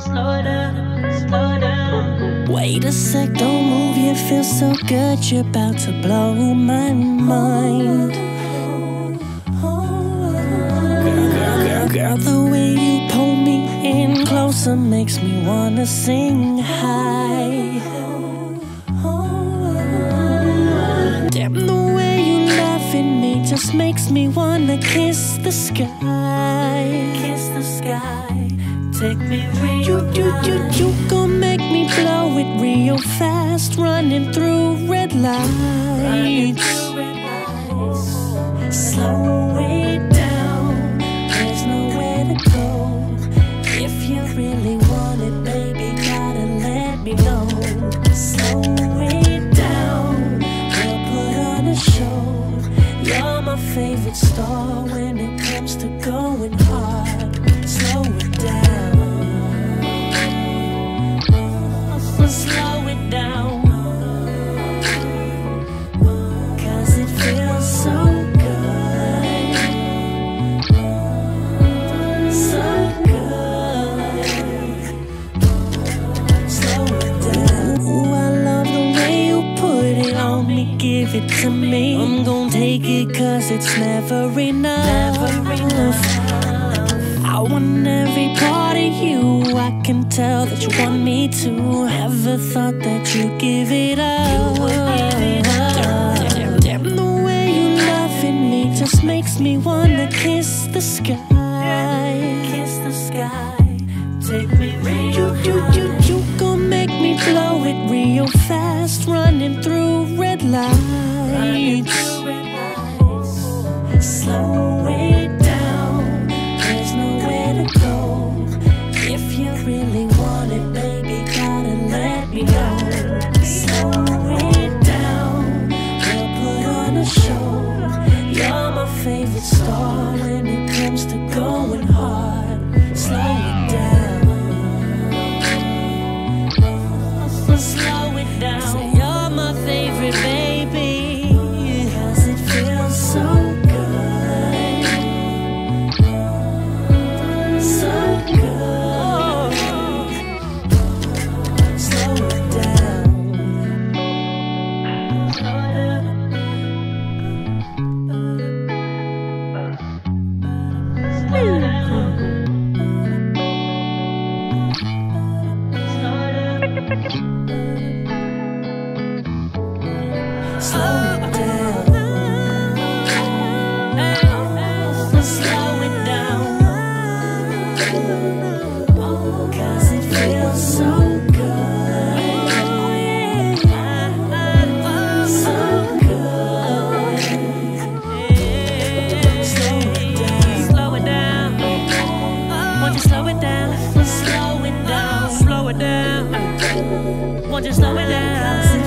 Slow down, slow down. Wait a sec, don't move, you feel so good, you're about to blow my mind. Girl, the way you pull me in closer makes me wanna sing high. Damn, the way you laugh at me just makes me wanna kiss the sky. Kiss the sky, take me real high. You gon' make me blow it real fast, running through red lights. Slow it down, there's nowhere to go. If you really want it, baby, gotta let me know. Slow it down, we'll put on a show. You're my favorite star when it comes to going hard. Slow it down, slow it down, 'cause it feels so good, so good. Slow it down. Ooh, I love the way you put it on me, give it to me. I'm gon' take it 'cause it's never enough. I want every part of you, I can tell that you want me to. Never thought that you'd give it up. Damn, the way you laugh at me just makes me wanna kiss the sky. Kiss the sky, take me real high. You gon' make me blow it real fast, running through red lights. Slow it down, there's nowhere to go. If you really want it, baby, gotta let me know. Slow it down, we'll put on a show. You're my favorite star when it comes to going hard. Slow it down, slow it down. Say you're my favorite, baby, 'cause it feels so good, so good. Slow it down, slow down. Slow down, slow down. Slow it down, slow it down, 'cause it feels so good, so good. Slow it down, slow it down. Won't you slow it down, slow it down, slow it down. Won't you slow it down?